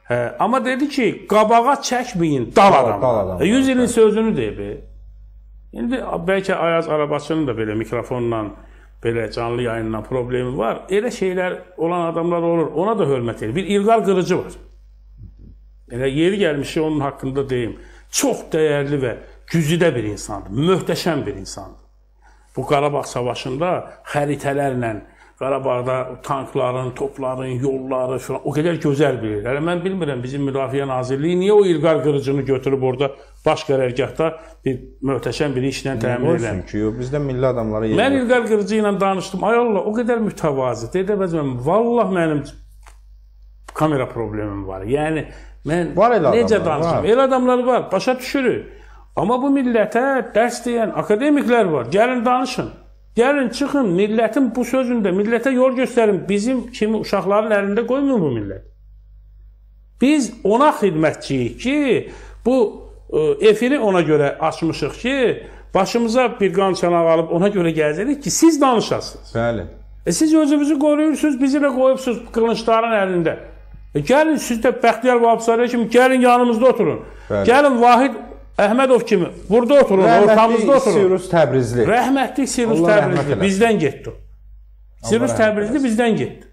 Amma dedi ki, qabağa çəkməyin dal adamlar. 100 ilin sözünü deyib. İndi bəlkə Ayaz Arabaçının da belə mikrofonla, belə canlı yayınla problemi var. Elə şeylər olan adamlar olur, ona da hörmət edir. Bir İlqar Qırıcı var. Elə yeri gəlmişi onun haqqında deyim. Çox dəyərli və güzide bir insandır, möhtəşəm bir insandır. Bu Qarabağ Savaşında xəritələrlə, Qarabağda tankların, topların, yolları falan o qədər gözəl bilir. Hələ mən bilmirəm bizim Müdafiə Nazirliyi niyə o İlqar Qırıcını götürüb orada baş qərargahda bir möhtəşəm bir işlə təmin edən. Çünki bizdə milli adamlara yer. Mən İlqar Qırıcı ilə danışdım. Ay Allah, o qədər mütəvazi. Dedə bəzən vallah mənim kamera problemim var. Yəni mən necə danışım? El adamları var, başa düşürük. Amma bu millətə dərs deyən akademiklər var. Gəlin danışın. Gəlin çıxın, millətin bu sözündə, millətə yol göstərin. Bizim kimi uşaqların əlində qoymuyor bu millət. Biz ona xidmətçiyik ki, bu efiri ona görə açmışıq ki, başımıza bir qan çanaq alıb ona görə gəzirik ki, siz danışasınız. Bəli. Siz özünüzü qoruyursunuz, bizi də qoyubsunuz qılıncların əlində. Gəlin, siz də Bəxtiyar Vahabzadə kimi, gəlin yanımızda oturun. Bəli. Gəlin Vahid Əhmədov kimi, burada oturun, ortamızda oturun. Sirus Təbrizli. Rəhmətlik Sirus Təbrizli bizdən getdi. Sirus Təbrizli bizdən getdi.